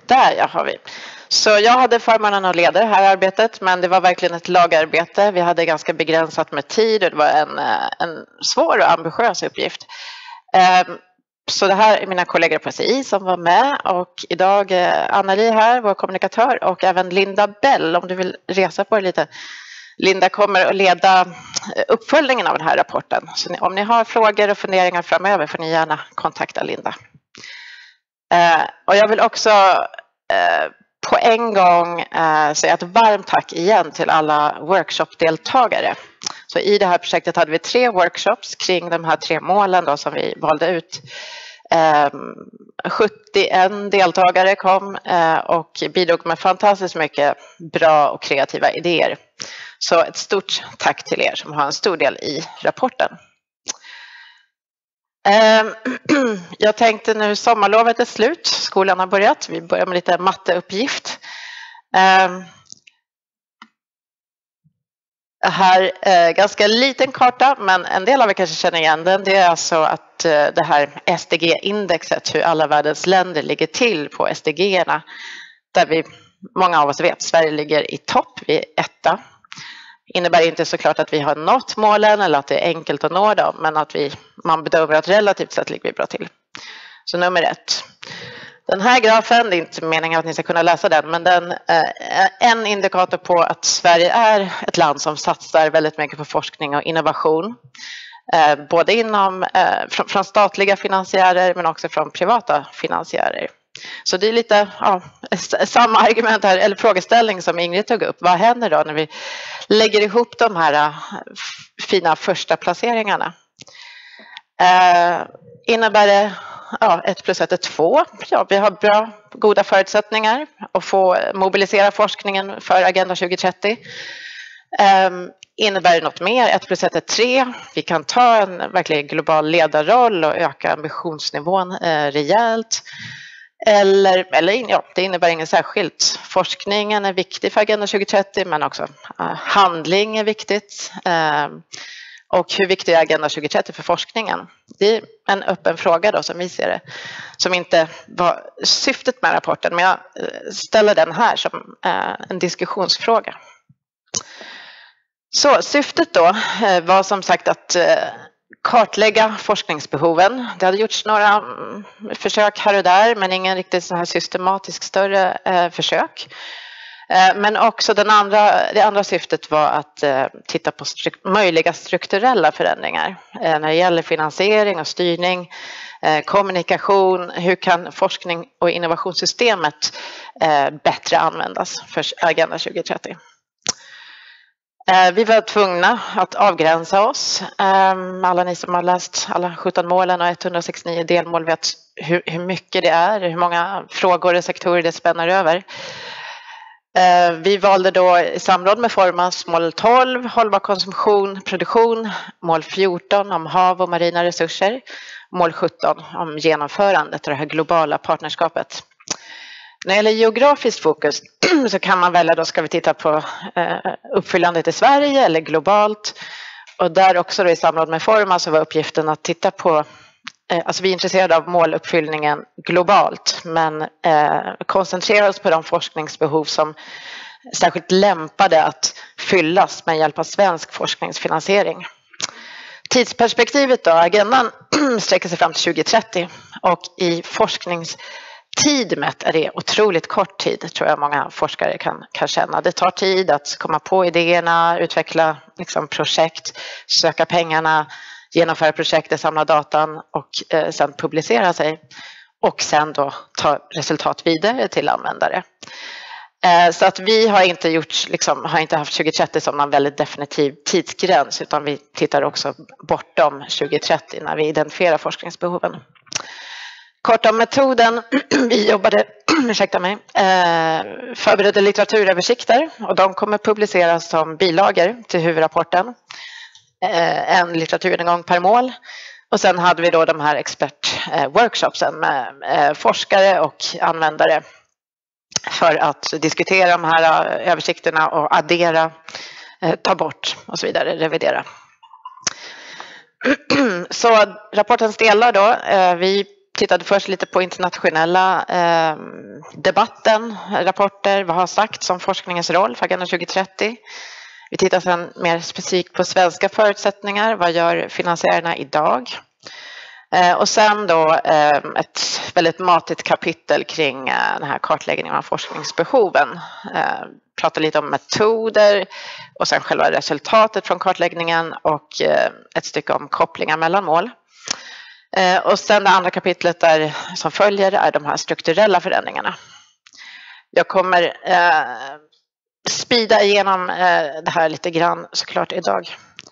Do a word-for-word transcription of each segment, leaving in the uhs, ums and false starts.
Där ja, har vi. Så jag hade förmånen att leda det här arbetet, men det var verkligen ett lagarbete. Vi hade ganska begränsat med tid och det var en, en svår och ambitiös uppgift. Så det här är mina kollegor på S I som var med, och idag Anna-Li här, vår kommunikatör, och även Linda Bell, om du vill resa på det lite. Linda kommer att leda uppföljningen av den här rapporten. Så om ni har frågor och funderingar framöver får ni gärna kontakta Linda. Och jag vill också på en gång säga ett varmt tack igen till alla workshopdeltagare. Så i det här projektet hade vi tre workshops kring de här tre målen då som vi valde ut. sjuttioen deltagare kom och bidrog med fantastiskt mycket bra och kreativa idéer. Så ett stort tack till er som har en stor del i rapporten. Jag tänkte nu sommarlovet är slut, skolan har börjat, vi börjar med lite matteuppgift. Här är ganska liten karta, men en del av er kanske känner igen den. Det är alltså att det här S D G-indexet, hur alla världens länder ligger till på S D G-erna. Där vi, många av oss vet, Sverige ligger i topp, vi är etta. Innebär inte såklart att vi har nått målen eller att det är enkelt att nå dem, men att vi, man bedömer att relativt sett ligger vi bra till. Så nummer ett. Den här grafen, det är inte meningen att ni ska kunna läsa den, men den är en indikator på att Sverige är ett land som satsar väldigt mycket på forskning och innovation. Både inom, från statliga finansiärer men också från privata finansiärer. Så det är lite ja, samma argument här, eller frågeställning som Ingrid tog upp. Vad händer då när vi lägger ihop de här fina första placeringarna? Eh, innebär det ja, ett plus ett är två? Ja, vi har bra, goda förutsättningar att få mobilisera forskningen för Agenda tjugo trettio. Eh, innebär det något mer? ett plus ett är tre. Vi kan ta en verkligen global ledarroll och öka ambitionsnivån eh, rejält. Eller, eller ja, det innebär inget särskilt. Forskningen är viktig för Agenda tjugo trettio, men också uh, handling är viktigt. Uh, och hur viktig är Agenda tjugo trettio för forskningen? Det är en öppen fråga då som vi ser det. Som inte var syftet med rapporten, men jag ställer den här som uh, en diskussionsfråga. Så syftet då uh, var som sagt att uh, kartlägga forskningsbehoven. Det hade gjorts några försök här och där, men ingen riktigt så här systematisk större eh, försök. Eh, men också den andra, det andra syftet var att eh, titta på struk- möjliga strukturella förändringar eh, när det gäller finansiering och styrning, eh, kommunikation. Hur kan forskning och innovationssystemet eh, bättre användas för Agenda tjugo trettio? Vi var tvungna att avgränsa oss. Alla ni som har läst alla sjutton målen och etthundrasextionio delmål vet hur, hur mycket det är, hur många frågor och sektorer det spänner över. Vi valde då i samråd med Formas mål tolv, hållbar konsumtion, produktion, mål fjorton om hav och marina resurser, mål sjutton om genomförandet av det här globala partnerskapet. När det gäller geografiskt fokus så kan man välja, då ska vi titta på uppfyllandet i Sverige eller globalt. Och där också då i samråd med Forma så var uppgiften att titta på, alltså vi är intresserade av måluppfyllningen globalt, men eh, koncentrera oss på de forskningsbehov som särskilt lämpade att fyllas med hjälp av svensk forskningsfinansiering. Tidsperspektivet då, agendan sträcker sig fram till tjugo trettio och i forsknings tid mätt är det otroligt kort tid, tror jag många forskare kan, kan känna. Det tar tid att komma på idéerna, utveckla liksom, projekt, söka pengarna, genomföra projektet, samla datan och eh, sen publicera sig. Och sen då ta resultat vidare till användare. Eh, så att vi har inte, gjort, liksom, har inte haft tjugo trettio som en väldigt definitiv tidsgräns, utan vi tittar också bortom tjugo trettio när vi identifierar forskningsbehoven. Kort om metoden, vi jobbade, ursäkta mig, förberedde litteraturöversikter och de kommer publiceras som bilagor till huvudrapporten. En litteraturgenomgång per mål. Och sen hade vi då de här expertworkshopsen med forskare och användare för att diskutera de här översikterna och addera, ta bort och så vidare, revidera. Så rapportens delar då, vi tittade först lite på internationella eh, debatten, rapporter, vad har sagts om forskningens roll för Agenda tjugo trettio. Vi tittar sedan mer specifikt på svenska förutsättningar, vad gör finansiärerna idag? Eh, och sen då eh, ett väldigt matigt kapitel kring eh, den här kartläggningen av forskningsbehoven. Eh, pratar lite om metoder och sen själva resultatet från kartläggningen och eh, ett stycke om kopplingar mellan mål. Eh, och sen det andra kapitlet där, som följer är de här strukturella förändringarna. Jag kommer eh, speeda igenom eh, det här lite grann såklart idag.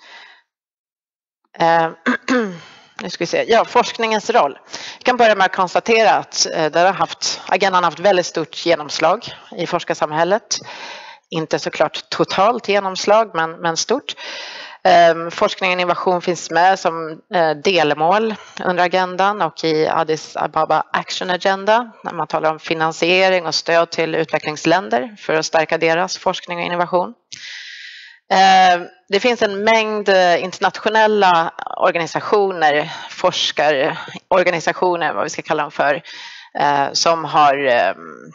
Eh, nu ska vi se. Ja, forskningens roll. Jag kan börja med att konstatera att eh, det har haft, agendan har haft väldigt stort genomslag i forskarsamhället. Inte såklart totalt genomslag, men, men stort. Eh, forskning och innovation finns med som eh, delmål under agendan och i Addis Ababa Action Agenda när man talar om finansiering och stöd till utvecklingsländer för att stärka deras forskning och innovation. Eh, det finns en mängd internationella organisationer, forskarorganisationer, vad vi ska kalla dem för, eh, som har eh,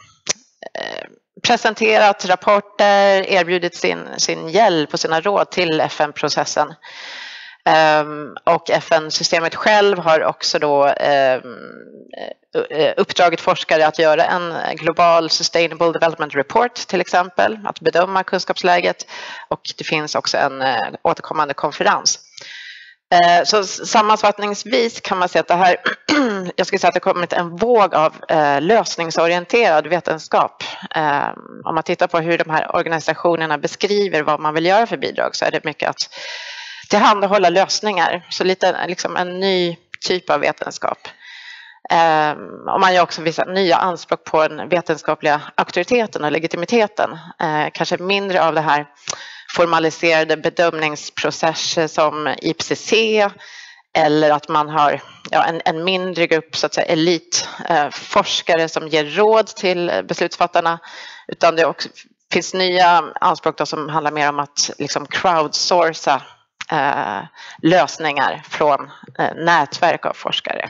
presenterat rapporter, erbjudit sin, sin hjälp och sina råd till F N-processen. Um, och F N-systemet själv har också då um, uppdragit forskare att göra en global Sustainable Development Report till exempel, att bedöma kunskapsläget, och det finns också en uh, återkommande konferens. Uh, så sammanfattningsvis kan man säga att det här, jag skulle säga att det kommit en våg av uh, lösningsorienterad vetenskap. Uh, om man tittar på hur de här organisationerna beskriver vad man vill göra för bidrag, så är det mycket att tillhandahålla lösningar, så lite liksom en ny typ av vetenskap. Um, och man gör också vissa nya anspråk på den vetenskapliga auktoriteten och legitimiteten. Uh, kanske mindre av det här formaliserade bedömningsprocesser som I P C C, eller att man har ja, en, en mindre grupp så att säga elitforskare uh, som ger råd till beslutsfattarna, utan det också finns nya anspråk då som handlar mer om att liksom crowdsourca Eh, lösningar från eh, nätverk av forskare.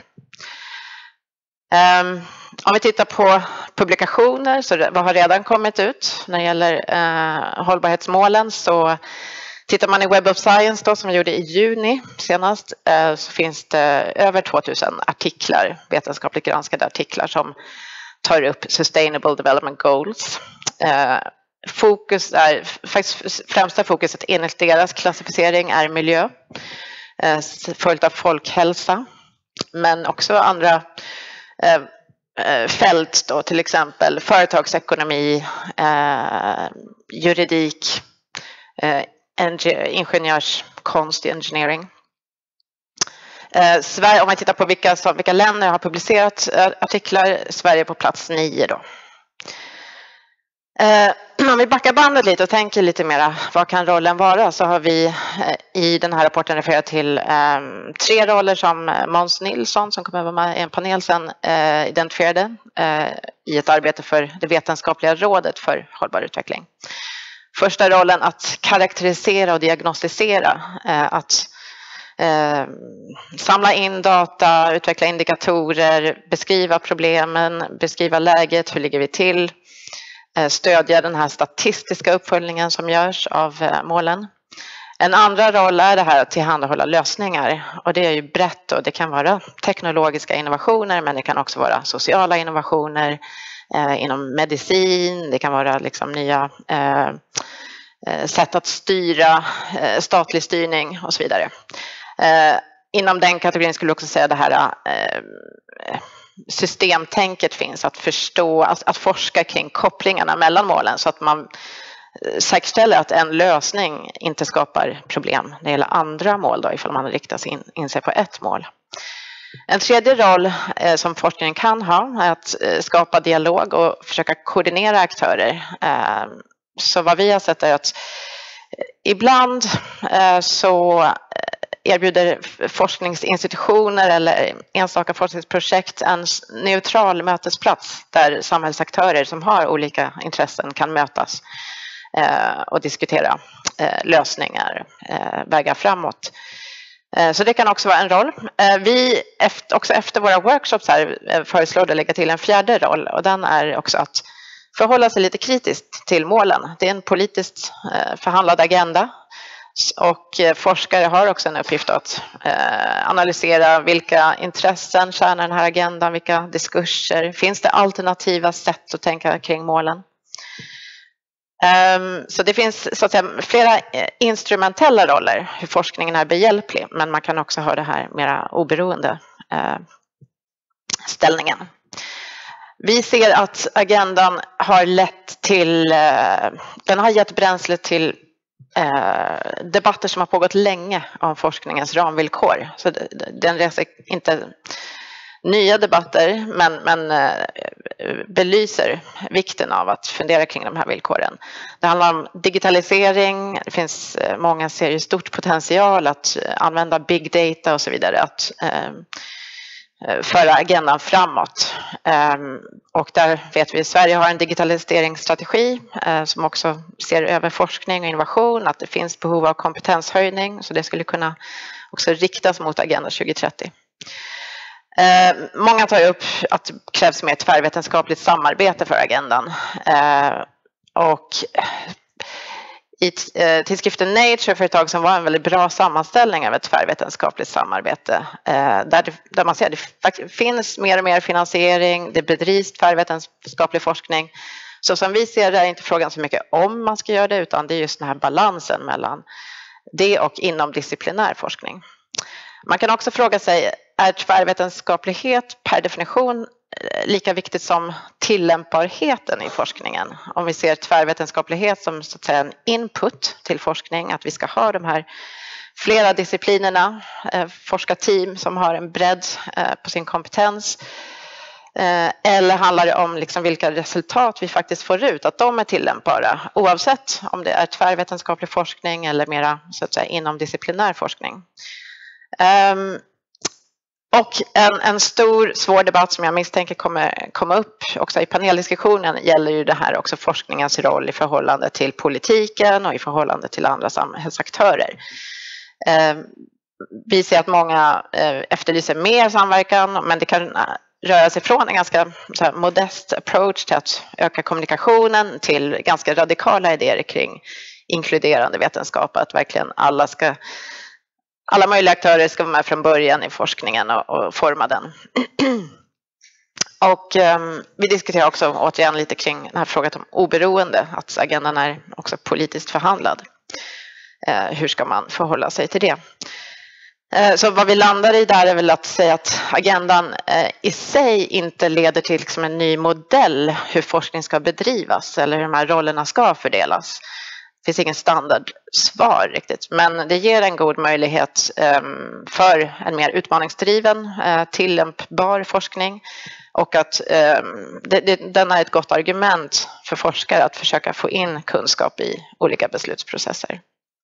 Um, om vi tittar på publikationer, så det, vad har redan kommit ut när det gäller eh, hållbarhetsmålen, så tittar man i Web of Science då, som vi gjorde i juni senast, eh, så finns det över tvåtusen artiklar, vetenskapligt granskade artiklar som tar upp Sustainable Development Goals. Eh, Fokus är, faktiskt främsta fokuset enligt deras klassificering är miljö, följt av folkhälsa, men också andra eh, fält då, till exempel företagsekonomi, eh, juridik, eh, ingenjörskonst, engineering. Eh, Sverige, om man tittar på vilka, som, vilka länder har publicerat eh, artiklar, Sverige på plats nio då. Eh, om vi backar bandet lite och tänker lite mera, vad kan rollen vara, så har vi eh, i den här rapporten refererat till eh, tre roller som Måns Nilsson, som kommer att vara med i en panel sen, eh, identifierade eh, i ett arbete för det vetenskapliga rådet för hållbar utveckling. Första rollen att karaktärisera och diagnostisera, eh, att eh, samla in data, utveckla indikatorer, beskriva problemen, beskriva läget, hur ligger vi till, stödja den här statistiska uppföljningen som görs av målen. En andra roll är det här att tillhandahålla lösningar, och det är ju brett, och det kan vara teknologiska innovationer, men det kan också vara sociala innovationer eh, inom medicin, det kan vara liksom nya eh, sätt att styra, eh, statlig styrning och så vidare. Eh, inom den kategorin skulle jag också säga det här eh, systemtänket finns, att förstå, att, att forska kring kopplingarna mellan målen, så att man säkerställer att en lösning inte skapar problem när det gäller andra mål då, ifall man riktar sig in, in sig på ett mål. En tredje roll eh, som forskningen kan ha är att eh, skapa dialog och försöka koordinera aktörer. Eh, så vad vi har sett är att eh, ibland eh, så erbjuder forskningsinstitutioner eller enstaka forskningsprojekt en neutral mötesplats där samhällsaktörer som har olika intressen kan mötas eh, och diskutera eh, lösningar, eh, vägar framåt. Så det kan också vara en roll. Vi också efter våra workshops här föreslår att lägga till en fjärde roll, och den är också att förhålla sig lite kritiskt till målen. Det är en politiskt förhandlad agenda, och forskare har också en uppgift att analysera vilka intressen tjänar den här agendan, vilka diskurser, finns det alternativa sätt att tänka kring målen. Så det finns så att säga flera instrumentella roller hur forskningen är behjälplig, men man kan också ha det här mera oberoende ställningen. Vi ser att agendan har lett till, den har gett bränsle till debatter som har pågått länge om forskningens ramvillkor. Så den reser inte nya debatter, men, men belyser vikten av att fundera kring de här villkoren. Det handlar om digitalisering, det finns många ser ju stort potential att använda big data och så vidare, att föra agendan framåt. Och där vet vi att Sverige har en digitaliseringsstrategi som också ser över forskning och innovation, att det finns behov av kompetenshöjning, så det skulle kunna också riktas mot Agenda tjugo trettio. Många tar upp att det krävs mer tvärvetenskapligt samarbete för agendan. Och i tidskriften Nature för ett tag som var en väldigt bra sammanställning av ett tvärvetenskapligt samarbete, där, det, där man ser att det faktiskt finns mer och mer finansiering, det bedrivs tvärvetenskaplig forskning. Så som vi ser det är inte frågan så mycket om man ska göra det, utan det är just den här balansen mellan det och inomdisciplinär forskning. Man kan också fråga sig, är tvärvetenskaplighet per definition lika viktigt som tillämpbarheten i forskningen? Om vi ser tvärvetenskaplighet som så att säga en input till forskning, att vi ska ha de här flera disciplinerna, eh, forskarteam som har en bredd eh, på sin kompetens, eh, eller handlar det om liksom vilka resultat vi faktiskt får ut, att de är tillämpbara oavsett om det är tvärvetenskaplig forskning eller mera så att säga inomdisciplinär forskning. Um, Och en, en stor svår debatt som jag misstänker kommer komma upp också i paneldiskussionen gäller ju det här också forskningens roll i förhållande till politiken och i förhållande till andra samhällsaktörer. Eh, vi ser att många eh, efterlyser mer samverkan, men det kan röra sig från en ganska så här, modest approach till att öka kommunikationen till ganska radikala idéer kring inkluderande vetenskap, att verkligen alla ska Alla möjliga aktörer ska vara med från början i forskningen och, och forma den. Och um, vi diskuterar också återigen lite kring den här frågan om oberoende, att agendan är också politiskt förhandlad. Uh, hur ska man förhålla sig till det? Uh, så vad vi landar i där är väl att säga att agendan uh, i sig inte leder till liksom, en ny modell hur forskning ska bedrivas eller hur de här rollerna ska fördelas. Det finns ingen standardsvar riktigt, men det ger en god möjlighet um, för en mer utmaningsdriven, uh, tillämpbar forskning, och att um, det, det, den är ett gott argument för forskare att försöka få in kunskap i olika beslutsprocesser.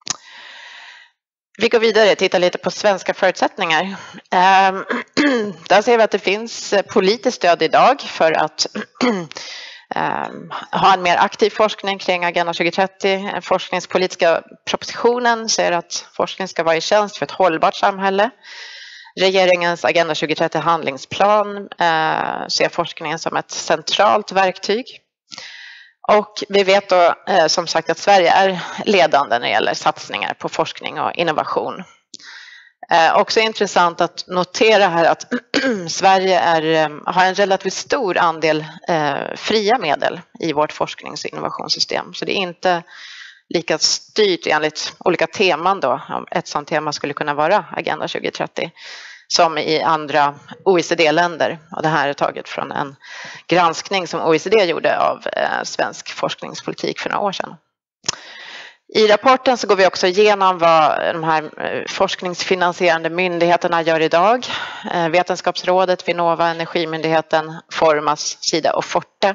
Vi går vidare och tittar lite på svenska förutsättningar. Um, där ser vi att det finns politiskt stöd idag för att Um, ha en mer aktiv forskning kring Agenda tjugo trettio. Den forskningspolitiska propositionen säger att forskning ska vara i tjänst för ett hållbart samhälle. Regeringens Agenda tjugo trettio handlingsplan uh, ser forskningen som ett centralt verktyg. Och vi vet då uh, som sagt att Sverige är ledande när det gäller satsningar på forskning och innovation. Eh, också intressant att notera här att Sverige är, har en relativt stor andel eh, fria medel i vårt forsknings- och innovationssystem. Så det är inte lika styrt enligt olika teman då. Ett sådant tema skulle kunna vara Agenda tjugo trettio som i andra O E C D-länder. Och det här är taget från en granskning som O E C D gjorde av eh, svensk forskningspolitik för några år sedan. I rapporten så går vi också igenom vad de här forskningsfinansierande myndigheterna gör idag. Vetenskapsrådet, Vinnova, Energimyndigheten, Formas, Sida och Forte.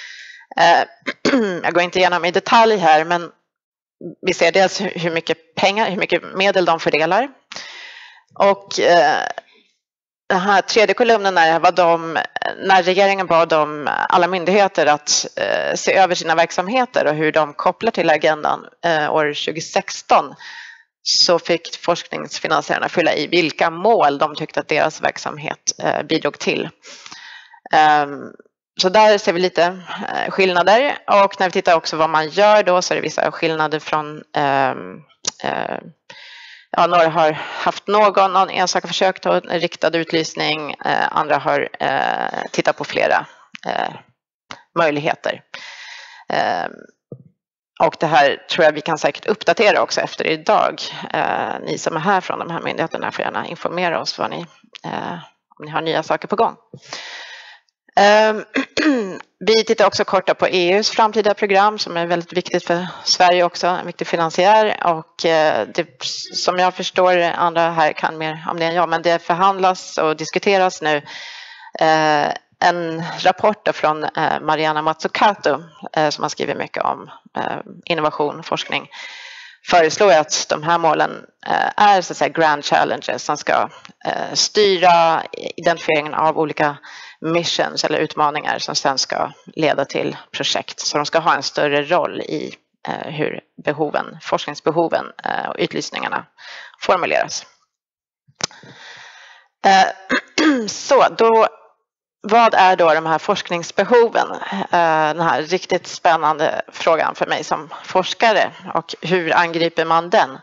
Jag går inte igenom i detalj här, men vi ser dels hur mycket pengar, hur mycket medel de fördelar. Och den här tredje kolumnen är vad de, när regeringen bad de alla myndigheter att eh, se över sina verksamheter och hur de kopplar till agendan eh, år tjugo sexton, så fick forskningsfinansiärerna fylla i vilka mål de tyckte att deras verksamhet eh, bidrog till. Um, så där ser vi lite eh, skillnader, och när vi tittar också vad man gör då så är det vissa skillnader från eh, eh, ja, några har haft någon, någon enstaka försök till en riktad utlysning, eh, andra har eh, tittat på flera eh, möjligheter. Eh, och det här tror jag vi kan säkert uppdatera också efter idag. Eh, ni som är här från de här myndigheterna får gärna informera oss vad ni, eh, om ni har nya saker på gång. Vi tittar också kort på E U:s framtida program som är väldigt viktigt för Sverige också, en viktig finansiär, och det, som jag förstår, andra här kan mer om det än jag, men det förhandlas och diskuteras nu. En rapport från Mariana Mazzucato som har skrivit mycket om innovation och forskning föreslår att de här målen är så att säga grand challenges som ska styra identifieringen av olika missions eller utmaningar som sen ska leda till projekt. Så de ska ha en större roll i hur behoven, forskningsbehoven och utlysningarna formuleras. Så då, vad är då de här forskningsbehoven? Den här riktigt spännande frågan för mig som forskare, och hur angriper man den?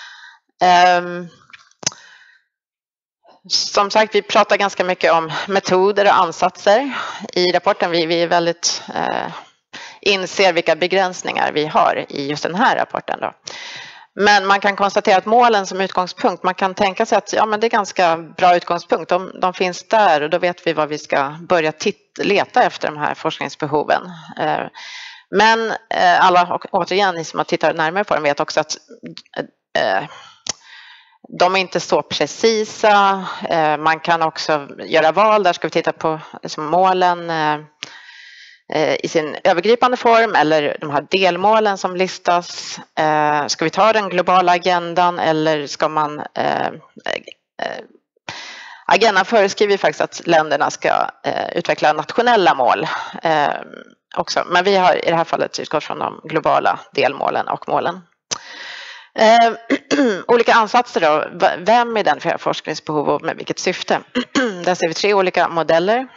Som sagt, vi pratar ganska mycket om metoder och ansatser i rapporten. Vi, vi är väldigt eh, inser vilka begränsningar vi har i just den här rapporten då. Men man kan konstatera att målen som utgångspunkt, man kan tänka sig att ja, men det är ganska bra utgångspunkt. De, de finns där, och då vet vi vad vi ska börja titta, leta efter de här forskningsbehoven. Eh, men eh, alla, och återigen, ni som har tittat närmare på dem vet också att eh, de är inte så precisa. Man kan också göra val. Där ska vi titta på liksom målen i sin övergripande form, eller de här delmålen som listas. Ska vi ta den globala agendan, eller ska man... Agendan föreskriver faktiskt att länderna ska utveckla nationella mål också. Men vi har i det här fallet utgått från de globala delmålen och målen. Eh, olika ansatser då. Vem identifierar forskningsbehov och med vilket syfte? Där ser vi tre olika modeller.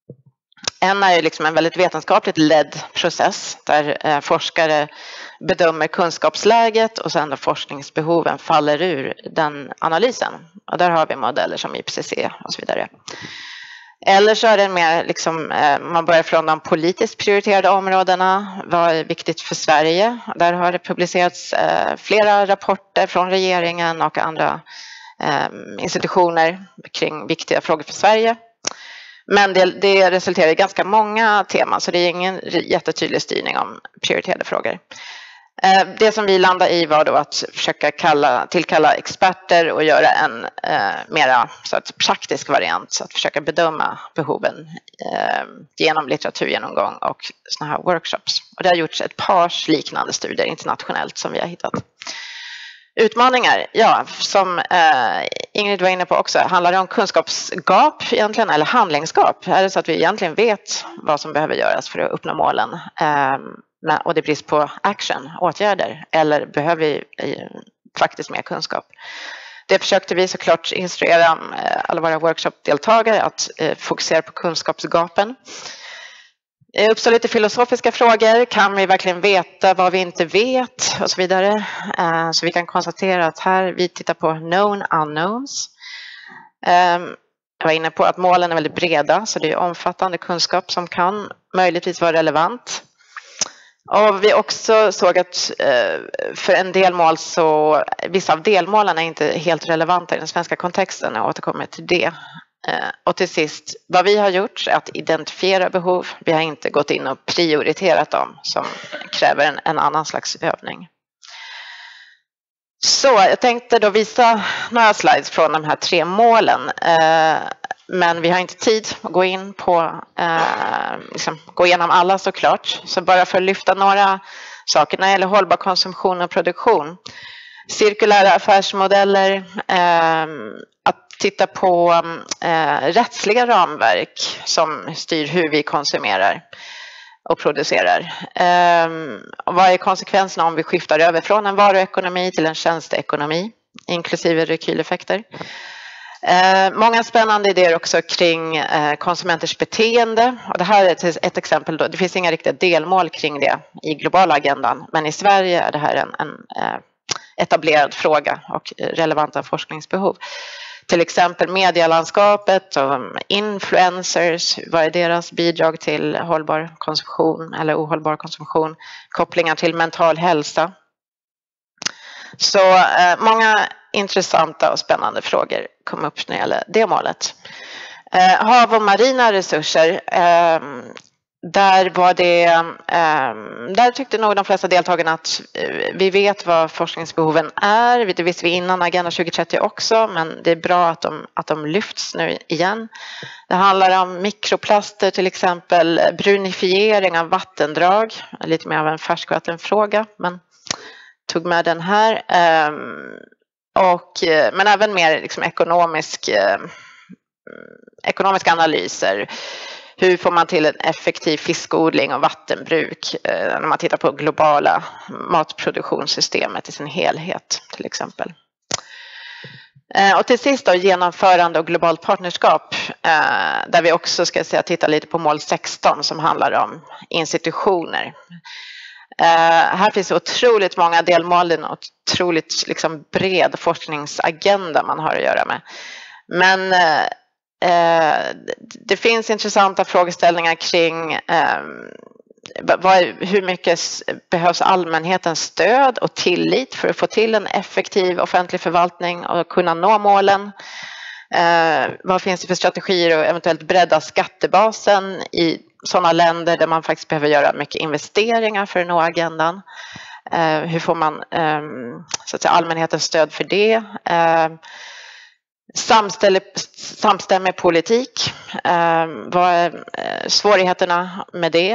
En är ju liksom en väldigt vetenskapligt ledd process där eh, forskare bedömer kunskapsläget och sen då forskningsbehoven faller ur den analysen. Och där har vi modeller som I P C C och så vidare. Eller så är det mer liksom, eh, man börjar från de politiskt prioriterade områdena. Vad är viktigt för Sverige? Där har det publicerats eh, flera rapporter från regeringen och andra eh, institutioner kring viktiga frågor för Sverige. Men det, det resulterar i ganska många teman, så det är ingen jättetydlig styrning om prioriterade frågor. Det som vi landade i var då att försöka kalla, tillkalla experter och göra en eh, mera så att, praktisk variant, så att försöka bedöma behoven eh, genom litteraturgenomgång och såna här workshops. Och det har gjorts ett par liknande studier internationellt som vi har hittat. Utmaningar, ja, som eh, Ingrid var inne på också, handlar det om kunskapsgap egentligen, eller handlingsgap? Är det så att vi egentligen vet vad som behöver göras för att uppnå målen? Eh, och det är brist på action, åtgärder, eller behöver vi eh, faktiskt mer kunskap? Det försökte vi såklart instruera eh, alla våra workshopdeltagare att eh, fokusera på kunskapsgapen. Det uppstår lite filosofiska frågor. Kan vi verkligen veta vad vi inte vet? Och så vidare. Så vi kan konstatera att här vi tittar på known unknowns. Jag var inne på att målen är väldigt breda, så det är omfattande kunskap som kan möjligtvis vara relevant. Och vi också såg att för en del mål så vissa av delmålen är inte helt relevanta i den svenska kontexten. Jag återkommer till det. Och till sist, vad vi har gjort är att identifiera behov. Vi har inte gått in och prioriterat dem, som kräver en, en annan slags övning. Så jag tänkte då visa några slides från de här tre målen. Men vi har inte tid att gå in på, liksom, gå igenom alla såklart. Så bara för att lyfta några saker när det gäller hållbar konsumtion och produktion. Cirkulära affärsmodeller, att titta på eh, rättsliga ramverk som styr hur vi konsumerar och producerar. Eh, och vad är konsekvenserna om vi skiftar över från en varuekonomi till en tjänsteekonomi? inklusive rekyleffekter. Eh, många spännande idéer också kring eh, konsumenters beteende. Och det här är ett exempel. Då. Det finns inga riktiga delmål kring det i globala agendan. Men i Sverige är det här en, en eh, etablerad fråga och relevanta forskningsbehov. Till exempel medielandskapet och influencers. Vad är deras bidrag till hållbar konsumtion eller ohållbar konsumtion? Kopplingar till mental hälsa. Så eh, många intressanta och spännande frågor kom upp när det gäller det målet. Eh, hav och marina resurser, eh, där var det, eh, där tyckte nog de flesta deltagarna att eh, vi vet vad forskningsbehoven är. Det visste vi innan Agenda tjugo trettio också, men det är bra att de, att de lyfts nu igen. Det handlar om mikroplaster till exempel, brunifiering av vattendrag, lite mer av en färskvattenfråga, men tog med den här. Eh, Och, men även mer liksom ekonomisk, eh, ekonomiska analyser. Hur får man till en effektiv fiskodling och vattenbruk eh, när man tittar på globala matproduktionssystemet i sin helhet till exempel. Eh, och till sist då, genomförande och globalt partnerskap, eh, där vi också ska säga, titta lite på mål sexton som handlar om institutioner. Uh, här finns otroligt många delmål, en otroligt liksom, bred forskningsagenda man har att göra med. Men uh, uh, det finns intressanta frågeställningar kring uh, vad, hur mycket behövs allmänhetens stöd och tillit för att få till en effektiv offentlig förvaltning och kunna nå målen. Uh, vad finns det för strategier och eventuellt bredda skattebasen i sådana länder där man faktiskt behöver göra mycket investeringar för att nå agendan. Eh, hur får man eh, så att säga, allmänhetens stöd för det? Eh, samstämmig, samstämmig politik. Eh, vad är eh, svårigheterna med det?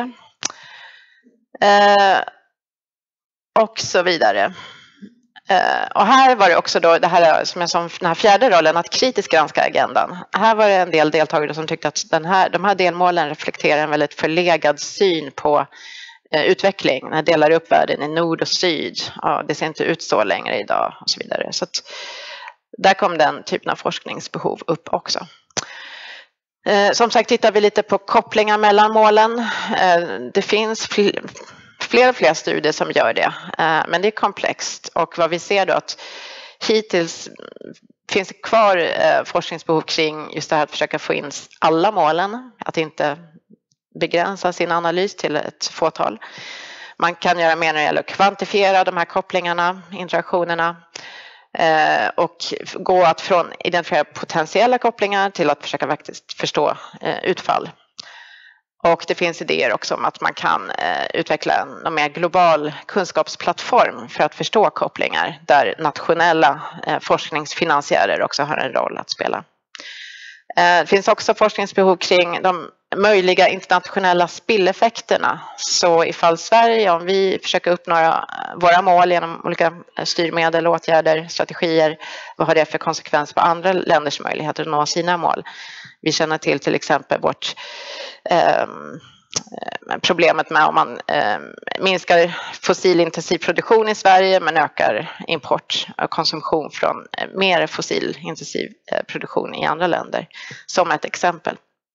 Eh, och så vidare. Uh, och här var det också då, det här som jag sa, den här fjärde rollen, att kritiskt granska agendan. Här var det en del deltagare som tyckte att den här, de här delmålen reflekterar en väldigt förlegad syn på uh, utveckling. Den delar upp världen i nord och syd. Uh, det ser inte ut så längre idag och så vidare. Så att, där kom den typen av forskningsbehov upp också. Uh, som sagt, tittar vi lite på kopplingar mellan målen. Uh, det finns fl- Fler och fler studier som gör det, men det är komplext. Och vad vi ser då att hittills finns det kvar forskningsbehov kring just det här att försöka få in alla målen. Att inte begränsa sin analys till ett fåtal. Man kan göra mer när det gäller att kvantifiera de här kopplingarna, interaktionerna. Och gå att från identifiera potentiella kopplingar till att försöka faktiskt förstå utfall. Och det finns idéer också om att man kan eh, utveckla en mer global kunskapsplattform för att förstå kopplingar där nationella eh, forskningsfinansiärer också har en roll att spela. Eh, det finns också forskningsbehov kring de möjliga internationella spilleffekterna. Så ifall Sverige, om vi försöker uppnå våra mål genom olika styrmedel, åtgärder, strategier, vad har det för konsekvens på andra länders möjligheter att nå sina mål? Vi känner till till exempel vårt eh, problemet med om man eh, minskar fossilintensiv produktion i Sverige men ökar import och konsumtion från eh, mer fossilintensiv eh, produktion i andra länder, som ett exempel.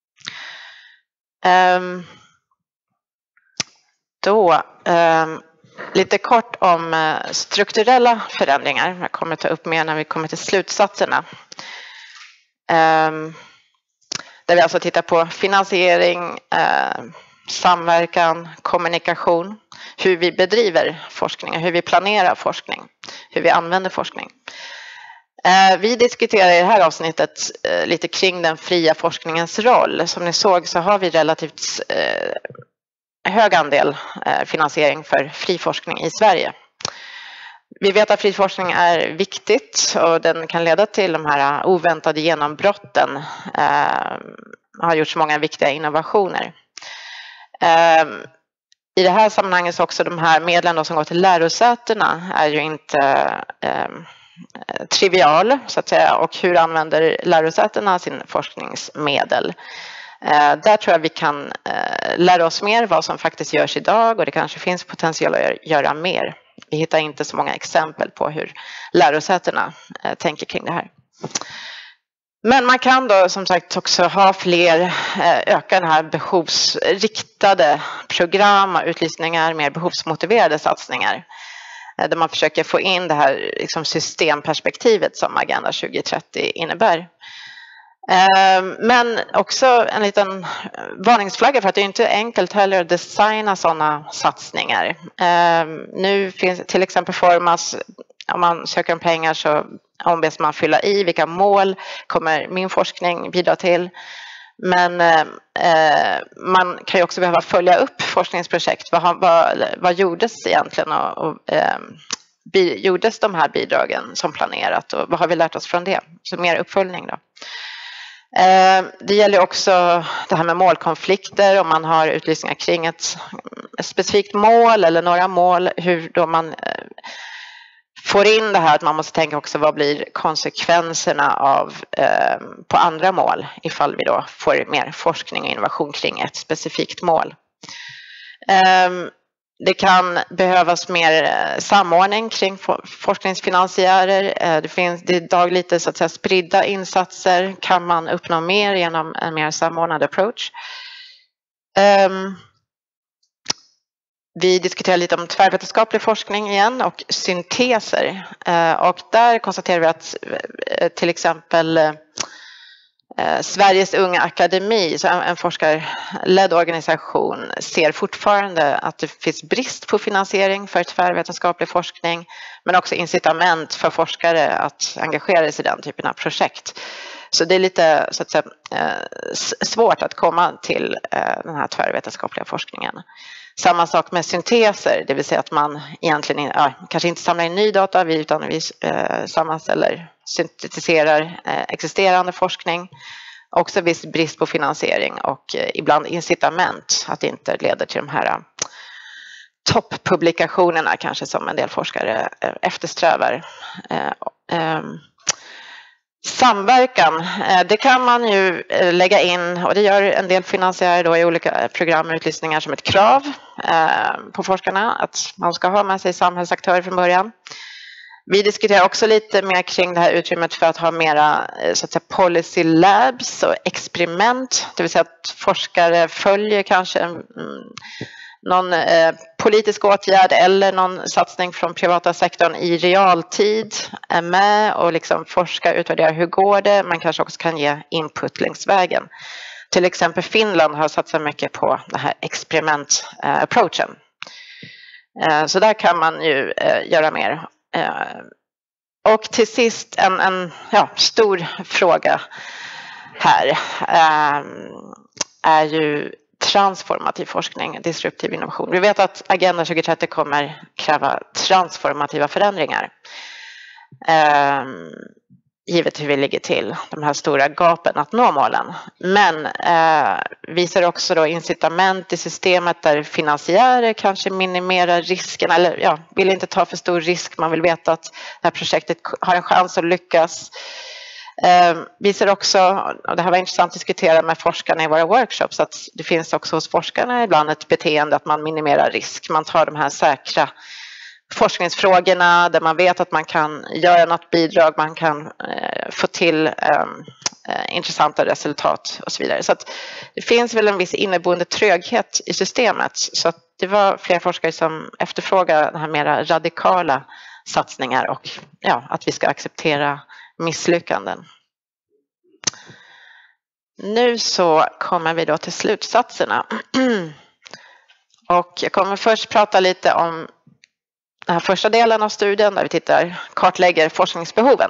Um, då um, lite kort om uh, strukturella förändringar. Jag kommer ta upp mer när vi kommer till slutsatserna. Um, där vi alltså tittar på finansiering, uh, samverkan, kommunikation, hur vi bedriver forskning, hur vi planerar forskning, hur vi använder forskning. Vi diskuterar i det här avsnittet lite kring den fria forskningens roll. Som ni såg så har vi relativt hög andel finansiering för fri forskning i Sverige. Vi vet att fri forskning är viktigt och den kan leda till de här oväntade genombrotten. Det har gjorts många viktiga innovationer. I det här sammanhanget så också de här medlen som går till lärosätena är ju inte trivial så att säga, och hur använder lärosätena sin forskningsmedel. Eh, där tror jag vi kan eh, lära oss mer vad som faktiskt görs idag och det kanske finns potential att göra mer. vi hittar inte så många exempel på hur lärosätena eh, tänker kring det här. Men man kan då som sagt också ha fler, eh, öka den här behovsriktade program och utlysningar, mer behovsmotiverade satsningar. Eh, där man försöker få in det här liksom, systemperspektivet som Agenda tjugo trettio innebär. Men också en liten varningsflagga för att det är inte enkelt heller att designa sådana satsningar. Nu finns till exempel Formas, om man söker om pengar så ombeds man fylla i vilka mål kommer min forskning bidra till. Men man kan ju också behöva följa upp forskningsprojekt. Vad, vad, vad gjordes egentligen och, och gjordes de här bidragen som planerat och vad har vi lärt oss från det? Så mer uppföljning då. Det gäller också det här med målkonflikter, om man har utlysningar kring ett specifikt mål eller några mål, hur då man får in det här att man måste tänka också vad blir konsekvenserna av på andra mål ifall vi då får mer forskning och innovation kring ett specifikt mål. Det kan behövas mer samordning kring forskningsfinansiärer. Det finns det är idag lite så att säga spridda insatser. Kan man uppnå mer genom en mer samordnad approach? Um, vi diskuterar lite om tvärvetenskaplig forskning igen och synteser. Uh, och där konstaterar vi att uh, till exempel uh, Eh, Sveriges unga akademi, så en, en forskarledd organisation, ser fortfarande att det finns brist på finansiering för tvärvetenskaplig forskning, men också incitament för forskare att engagera sig i den typen av projekt. Så det är lite så att säga, eh, svårt att komma till eh, den här tvärvetenskapliga forskningen. Samma sak med synteser, det vill säga att man egentligen ja, kanske inte samlar in ny data utan vi eh, sammanställer, syntetiserar eh, existerande forskning. Också viss brist på finansiering och eh, ibland incitament att det inte leder till de här eh, topppublikationerna kanske som en del forskare eh, eftersträvar. Eh, eh, Samverkan, det kan man ju lägga in och det gör en del finansiärer då i olika program och utlysningar som ett krav på forskarna att man ska ha med sig samhällsaktörer från början. Vi diskuterar också lite mer kring det här utrymmet för att ha mera så att säga, policy labs och experiment, det vill säga att forskare följer kanske någon eh, politisk åtgärd eller någon satsning från privata sektorn i realtid är med och liksom forskar, utvärderar hur går det. Man kanske också kan ge input längs vägen. Till exempel Finland har satsat mycket på den här experiment-approachen. Eh, så där kan man ju eh, göra mer. Eh, och till sist en, en ja, stor fråga här eh, är ju transformativ forskning, disruptiv innovation. Vi vet att Agenda tjugo trettio kommer kräva transformativa förändringar. Eh, givet hur vi ligger till, de här stora gapen att nå målen. Men eh, visar också då incitament i systemet där finansiärer kanske minimerar risken eller ja, vill inte ta för stor risk. Man vill veta att det här projektet har en chans att lyckas. Eh, visar också, och det här var intressant att diskutera med forskarna i våra workshops, att det finns också hos forskarna ibland ett beteende att man minimerar risk. Man tar de här säkra forskningsfrågorna där man vet att man kan göra något bidrag, man kan eh, få till eh, intressanta resultat och så vidare. Så att det finns väl en viss inneboende tröghet i systemet. Så att det var flera forskare som efterfrågade den här mera radikala satsningar och ja, att vi ska acceptera misslyckanden. Nu så kommer vi då till slutsatserna. Och jag kommer först prata lite om den här första delen av studien där vi tittar, kartlägger forskningsbehoven.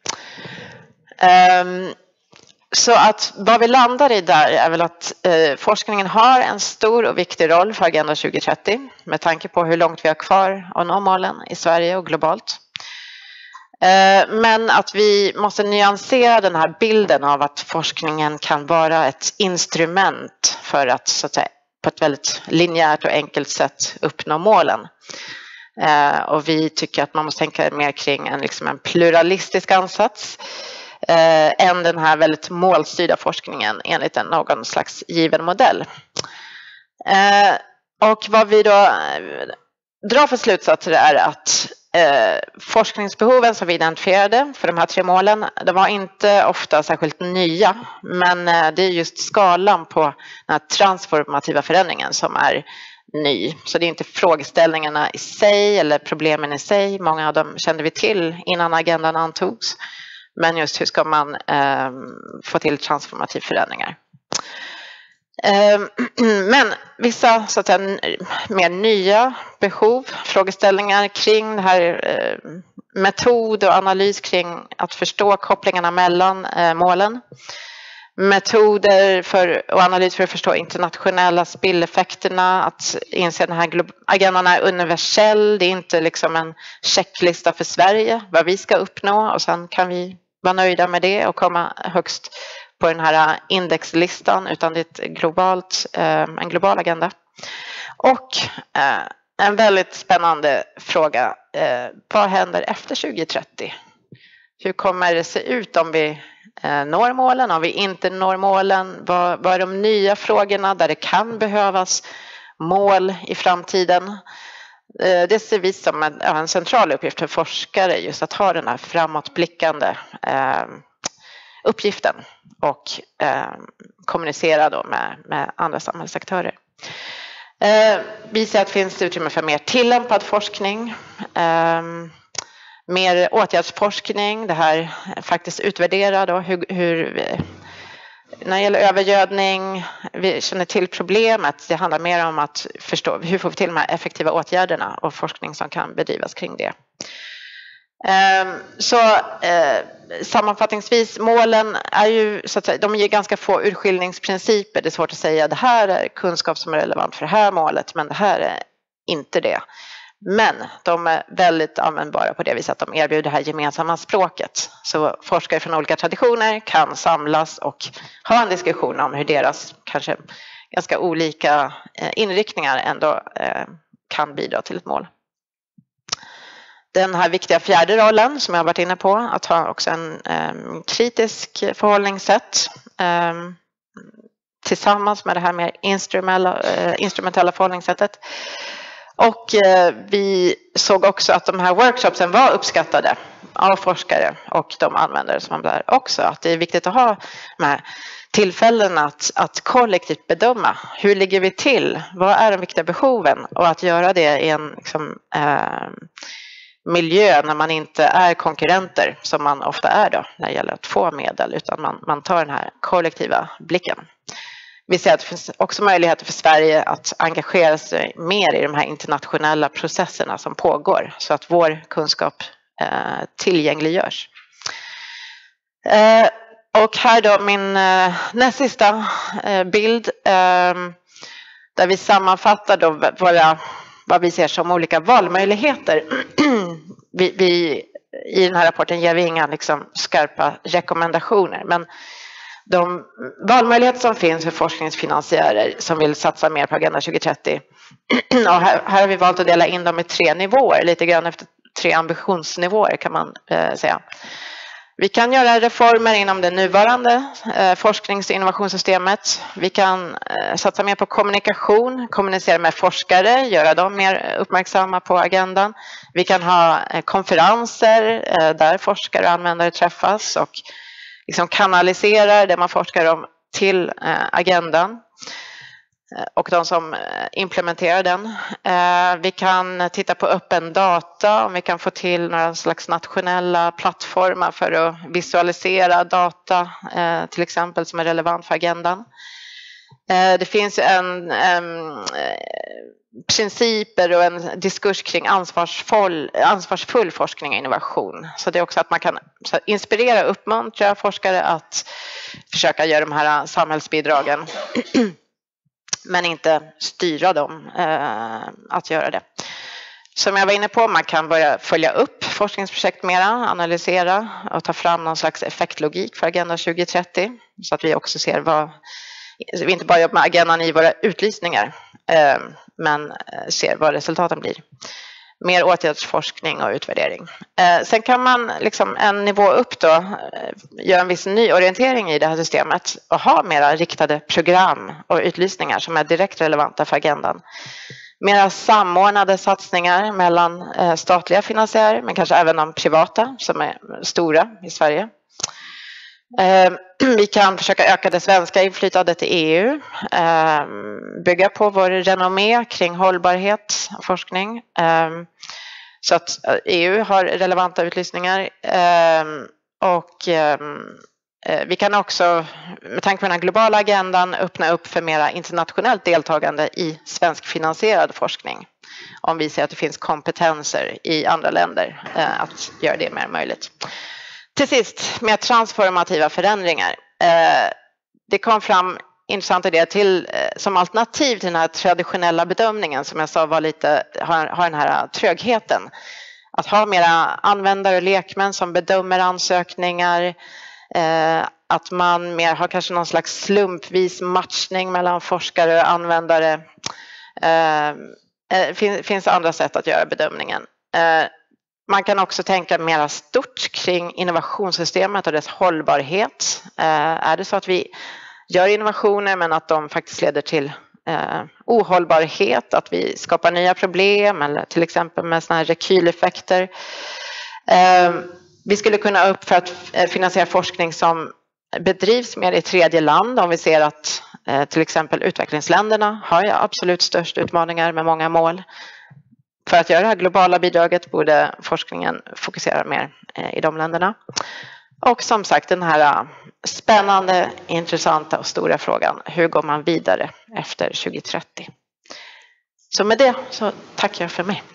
Um, så att vad vi landar i där är väl att uh, forskningen har en stor och viktig roll för Agenda tjugo trettio med tanke på hur långt vi har kvar att nå målen i Sverige och globalt. Uh, men att vi måste nyansera den här bilden av att forskningen kan vara ett instrument för att, så att säga, på ett väldigt linjärt och enkelt sätt uppnå målen. Uh, och vi tycker att man måste tänka mer kring en, liksom en pluralistisk ansats uh, än den här väldigt målstyrda forskningen enligt en, någon slags given modell. Uh, och vad vi då, dra för slutsatser är att eh, forskningsbehoven som vi identifierade för de här tre målen, de var inte ofta särskilt nya, men eh, det är just skalan på den här transformativa förändringen som är ny. Så det är inte frågeställningarna i sig eller problemen i sig, många av dem kände vi till innan agendan antogs, men just hur ska man eh, få till transformativ förändringar. Men vissa så att säga, mer nya behov, frågeställningar kring det här metod och analys kring att förstå kopplingarna mellan målen. Metoder för, och analys för att förstå internationella spilleffekterna, att inse att den här agendan är universell, det är inte liksom en checklista för Sverige, vad vi ska uppnå och sen kan vi vara nöjda med det och komma högst på den här indexlistan, utan det är ett globalt, en global agenda. Och en väldigt spännande fråga, vad händer efter tjugo trettio? Hur kommer det se ut om vi når målen, om vi inte når målen? Vad, vad är de nya frågorna där det kan behövas mål i framtiden? Det ser vi som en, en central uppgift för forskare, just att ha den här framåtblickande uppgiften och eh, kommunicera då med, med andra samhällsaktörer. Eh, vi ser att det finns utrymme för mer tillämpad forskning, eh, mer åtgärdsforskning, det här faktiskt utvärdera då hur, hur när det gäller övergödning, vi känner till problemet, det handlar mer om att förstå hur får vi till de här effektiva åtgärderna och forskning som kan bedrivas kring det. Så eh, sammanfattningsvis, målen är ju så att säga, de ger ganska få urskiljningsprinciper. Det är svårt att säga det här är kunskap som är relevant för det här målet, men det här är inte det. Men de är väldigt användbara på det viset att de erbjuder det här gemensamma språket. Så forskare från olika traditioner kan samlas och ha en diskussion om hur deras kanske ganska olika eh, inriktningar ändå eh, kan bidra till ett mål. Den här viktiga fjärde rollen som jag har varit inne på, att ha också en um, kritisk förhållningssätt um, tillsammans med det här mer instrumentella, uh, instrumentella förhållningssättet. Och uh, vi såg också att de här workshopsen var uppskattade av forskare och de användare som var där också. Att det är viktigt att ha de här tillfällen att, att kollektivt bedöma hur ligger vi till, vad är de viktiga behoven, och att göra det i en liksom, uh, miljö när man inte är konkurrenter som man ofta är då när det gäller att få medel, utan man, man tar den här kollektiva blicken. Vi ser att det finns också möjligheter för Sverige att engagera sig mer i de här internationella processerna som pågår så att vår kunskap eh, tillgängliggörs. Eh, och här då min eh, näst sista eh, bild eh, där vi sammanfattar då våra vad vi ser som olika valmöjligheter. vi, vi, I den här rapporten ger vi inga liksom, skarpa rekommendationer, men de valmöjligheter som finns för forskningsfinansiärer som vill satsa mer på Agenda tjugo trettio, och här, här har vi valt att dela in dem i tre nivåer, lite grann efter tre ambitionsnivåer kan man eh, säga. Vi kan göra reformer inom det nuvarande eh, forsknings- och innovationssystemet. Vi kan eh, satsa mer på kommunikation, kommunicera med forskare, göra dem mer uppmärksamma på agendan. Vi kan ha eh, konferenser eh, där forskare och användare träffas och liksom kanaliserar det man forskar om till eh, agendan och de som implementerar den. Vi kan titta på öppen data, om vi kan få till några slags nationella plattformar för att visualisera data till exempel som är relevant för agendan. Det finns en, en principer och en diskurs kring ansvarsfull, ansvarsfull forskning och innovation. Så det är också att man kan inspirera och uppmuntra forskare att försöka göra de här samhällsbidragen men inte styra dem eh, att göra det. Som jag var inne på, man kan börja följa upp forskningsprojekt mera, analysera och ta fram någon slags effektlogik för Agenda tjugo trettio så att vi också ser vad, vi inte bara jobbar med agendan i våra utlysningar eh, men ser vad resultaten blir. Mer åtgärdsforskning och utvärdering. Eh, sen kan man liksom en nivå upp då eh, göra en viss nyorientering i det här systemet och ha mera riktade program och utlysningar som är direkt relevanta för agendan. Mera samordnade satsningar mellan statliga finansiärer men kanske även de privata som är stora i Sverige. Vi kan försöka öka det svenska inflytandet i E U, bygga på vår renommé kring hållbarhet och forskning så att E U har relevanta utlysningar, och vi kan också med tanke på den här globala agendan öppna upp för mera internationellt deltagande i svensk finansierad forskning om vi ser att det finns kompetenser i andra länder att göra det mer möjligt. Till sist, med transformativa förändringar. Det kom fram intressanta idéer till som alternativ till den här traditionella bedömningen som jag sa var lite, har, har den här trögheten. Att ha mera användare och lekmän som bedömer ansökningar. Att man mer har kanske någon slags slumpvis matchning mellan forskare och användare. Det finns andra sätt att göra bedömningen. Man kan också tänka mera stort kring innovationssystemet och dess hållbarhet. Är det så att vi gör innovationer men att de faktiskt leder till ohållbarhet, att vi skapar nya problem eller till exempel med såna här rekyleffekter. Vi skulle kunna upp för att finansiera forskning som bedrivs mer i tredje land om vi ser att till exempel utvecklingsländerna har ju absolut störst utmaningar med många mål. För att göra det här globala bidraget borde forskningen fokusera mer i de länderna. Och som sagt den här spännande, intressanta och stora frågan. Hur går man vidare efter tjugo trettio? Så med det så tackar jag för mig.